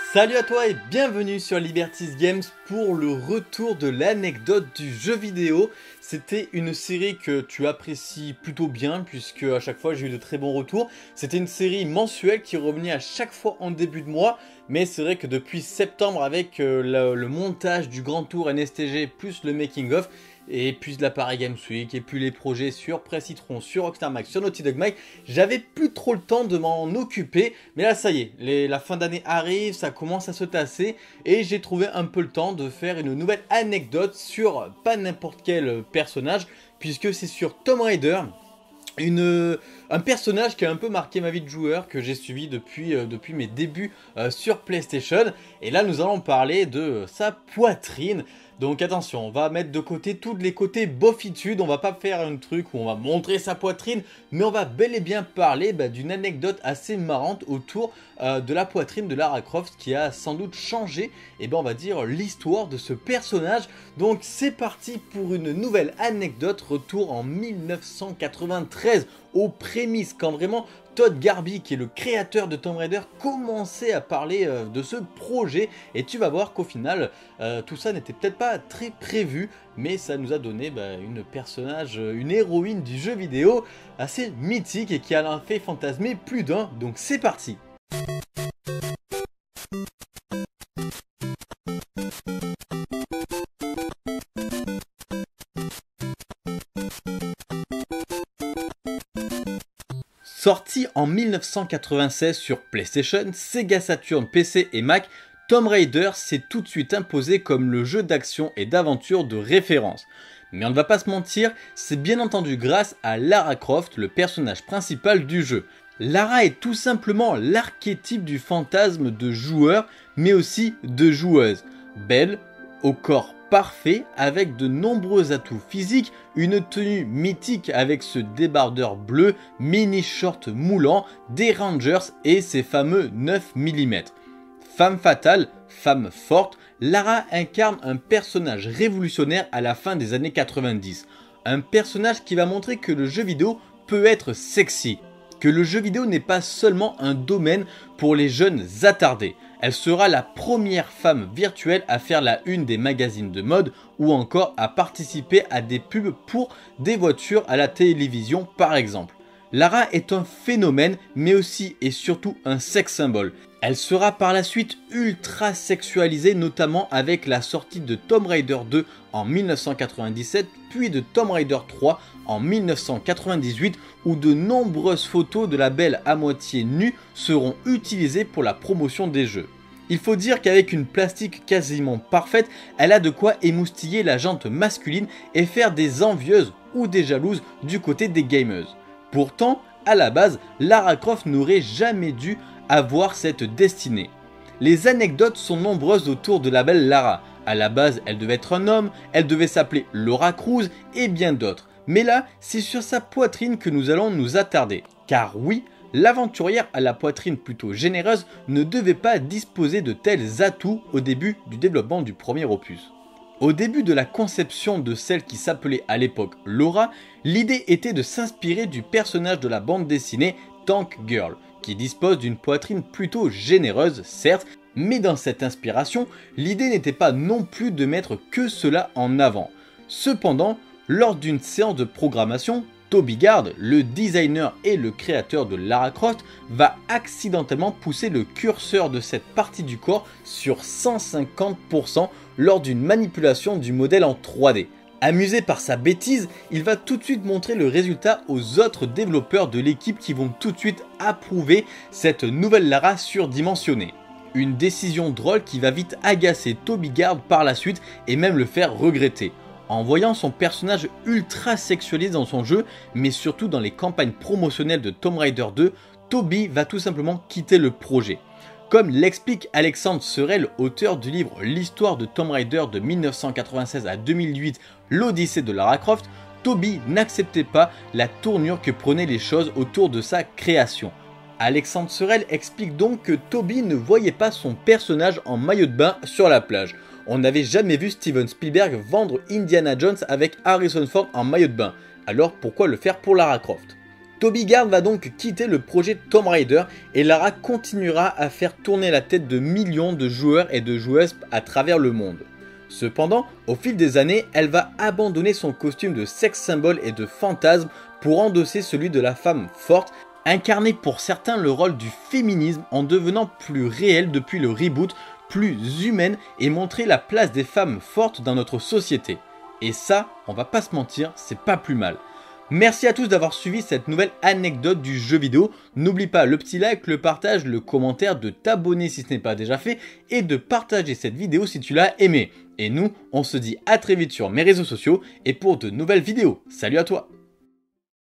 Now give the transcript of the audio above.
Salut à toi et bienvenue sur Liberties Games pour le retour de l'anecdote du jeu vidéo. C'était une série que tu apprécies plutôt bien puisque à chaque fois j'ai eu de très bons retours. C'était une série mensuelle qui revenait à chaque fois en début de mois. Mais c'est vrai que depuis septembre avec le montage du Grand Tour NSTG plus le making of, et puis de la Paris Games Week, et puis les projets sur Press Citron, sur Rockstar Mag, sur Naughty Dog Mag, j'avais plus trop le temps de m'en occuper. Mais là ça y est, la fin d'année arrive, ça commence à se tasser, et j'ai trouvé un peu le temps de faire une nouvelle anecdote sur pas n'importe quel personnage, puisque c'est sur Tomb Raider. Un personnage qui a un peu marqué ma vie de joueur, que j'ai suivi depuis mes débuts sur PlayStation. Et là nous allons parler de sa poitrine. Donc attention, on va mettre de côté tous les côtés bofitude, on va pas faire un truc où on va montrer sa poitrine, mais on va bel et bien parler d'une anecdote assez marrante autour de la poitrine de Lara Croft qui a sans doute changé, on va dire, l'histoire de ce personnage. Donc c'est parti pour une nouvelle anecdote, retour en 1993, aux prémices, quand vraiment Todd Garby, qui est le créateur de Tomb Raider, commençait à parler de ce projet. Et tu vas voir qu'au final, tout ça n'était peut-être pas très prévu, mais ça nous a donné une héroïne du jeu vidéo assez mythique et qui a fait fantasmer plus d'un. Donc c'est parti. Sorti en 1996 sur PlayStation, Sega Saturn, PC et Mac, Tomb Raider s'est tout de suite imposé comme le jeu d'action et d'aventure de référence. Mais on ne va pas se mentir, c'est bien entendu grâce à Lara Croft, le personnage principal du jeu. Lara est tout simplement l'archétype du fantasme de joueur, mais aussi de joueuse. Belle, au corps parfait, avec de nombreux atouts physiques, une tenue mythique avec ce débardeur bleu, mini short moulant, des Rangers et ses fameux 9 mm. Femme fatale, femme forte, Lara incarne un personnage révolutionnaire à la fin des années 90. Un personnage qui va montrer que le jeu vidéo peut être sexy, que le jeu vidéo n'est pas seulement un domaine pour les jeunes attardés. Elle sera la première femme virtuelle à faire la une des magazines de mode ou encore à participer à des pubs pour des voitures à la télévision par exemple. Lara est un phénomène mais aussi et surtout un sex symbole. Elle sera par la suite ultra sexualisée, notamment avec la sortie de Tomb Raider 2 en 1997 puis de Tomb Raider 3 en 1998 où de nombreuses photos de la belle à moitié nue seront utilisées pour la promotion des jeux. Il faut dire qu'avec une plastique quasiment parfaite, elle a de quoi émoustiller la jante masculine et faire des envieuses ou des jalouses du côté des gameuses. Pourtant, à la base, Lara Croft n'aurait jamais dû avoir cette destinée. Les anecdotes sont nombreuses autour de la belle Lara. À la base, elle devait être un homme, elle devait s'appeler Laura Cruz et bien d'autres. Mais là, c'est sur sa poitrine que nous allons nous attarder. Car oui, l'aventurière à la poitrine plutôt généreuse ne devait pas disposer de tels atouts au début du développement du premier opus. Au début de la conception de celle qui s'appelait à l'époque Laura, l'idée était de s'inspirer du personnage de la bande dessinée Tank Girl, qui dispose d'une poitrine plutôt généreuse, certes, mais dans cette inspiration, l'idée n'était pas non plus de mettre que cela en avant. Cependant, lors d'une séance de programmation, Toby Gard, le designer et le créateur de Lara Croft, va accidentellement pousser le curseur de cette partie du corps sur 150% lors d'une manipulation du modèle en 3D. Amusé par sa bêtise, il va tout de suite montrer le résultat aux autres développeurs de l'équipe qui vont tout de suite approuver cette nouvelle Lara surdimensionnée. Une décision drôle qui va vite agacer Toby Gard par la suite et même le faire regretter. En voyant son personnage ultra sexualisé dans son jeu, mais surtout dans les campagnes promotionnelles de Tomb Raider 2, Toby va tout simplement quitter le projet. Comme l'explique Alexandre Sorel, auteur du livre L'histoire de Tomb Raider de 1996 à 2008, l'Odyssée de Lara Croft, Toby n'acceptait pas la tournure que prenaient les choses autour de sa création. Alexandre Sorel explique donc que Toby ne voyait pas son personnage en maillot de bain sur la plage. On n'avait jamais vu Steven Spielberg vendre Indiana Jones avec Harrison Ford en maillot de bain. Alors pourquoi le faire pour Lara Croft? Toby Gard va donc quitter le projet Tomb Raider et Lara continuera à faire tourner la tête de millions de joueurs et de joueuses à travers le monde. Cependant, au fil des années, elle va abandonner son costume de sex symbole et de fantasme pour endosser celui de la femme forte, incarner pour certains le rôle du féminisme en devenant plus réel depuis le reboot, plus humaine et montrer la place des femmes fortes dans notre société. Et ça, on va pas se mentir, c'est pas plus mal. Merci à tous d'avoir suivi cette nouvelle anecdote du jeu vidéo. N'oublie pas le petit like, le partage, le commentaire, de t'abonner si ce n'est pas déjà fait et de partager cette vidéo si tu l'as aimée. Et nous, on se dit à très vite sur mes réseaux sociaux et pour de nouvelles vidéos. Salut à toi!